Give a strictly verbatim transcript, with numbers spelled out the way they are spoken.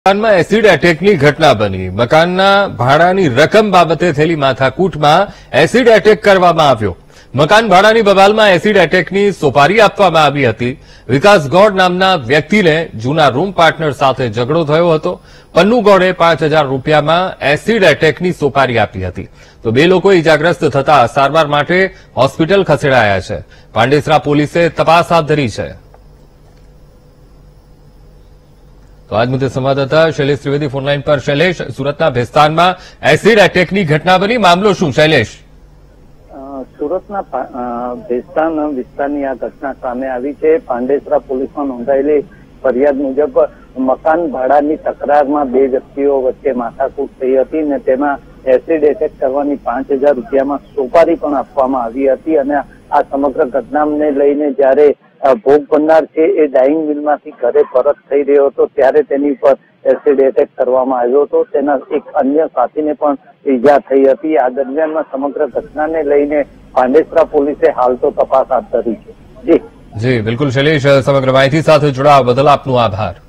મકાનમાં એસિડ એટેકની ઘટના બની। મકાનના ભાડાની રકમ બાબતે થયેલી માથાકૂટમાં એસિડ એટેક કરવામાં આવ્યો। મકાન ભાડાની બબાલમાં એસિડ એટેકની સોપારી આપવામાં આવી હતી। વિકાસ ગૌડ નામના વ્યક્તિને જૂના રૂમ પાર્ટનર સાથે ઝઘડો થયો હતો। પન્નુ ગૌડે પાંચ હજાર રૂપિયામાં એસિડ એટેકની સોપારી આપી હતી, તો બે લોકો ઇજાગ્રસ્ત થતા સારવાર માટે હોસ્પિટલ ખસેડાયા છે। પાંડેસરા પોલીસે તપાસ હાથ ધરી છે। तो आज मुद्दे संवाददाता शैलेष त्रिवेदी फोनलाइन पर। शैलेष, सूरतना भेस्ताનમાં एसिड एटेकनी घटना बनी, मामलो शुं शैलेष? સુરતના ભેસ્તાન વિસ્તારની આ ઘટના સામે આવી છે। પાંડેસરા પોલીસમાં નોંધાયેલી ફરિયાદ મુજબ મકાન ભાડાની તકરારમાં બે વ્યક્તિઓ વચ્ચે માથાકૂટ થઈ હતી અને તેમાં એસિડ એટેક કરવાની પાંચ હજાર રૂપિયામાં સોપારી પણ આપવામાં આવી હતી અને આ સમગ્ર ઘટનાને લઈને જ્યારે ભોગ બનનાર છે એ ડાઇંગ મિલમાંથી ઘરે પરત થઈ રહ્યો હતો ત્યારે તેની ઉપર એસિડ એટેક કરવામાં આવ્યો હતો। તેના એક અન્ય સાથીને પણ ઈજા થઈ હતી। આ દરમિયાનમાં સમગ્ર ઘટનાને લઈને પાંડેસરા પોલીસે હાલ તો તપાસ હાથ ધરી છે। જી જી બિલકુલ શૈલેષ, સમગ્ર માહિતી સાથે જોડાવા બદલ આપનો આભાર।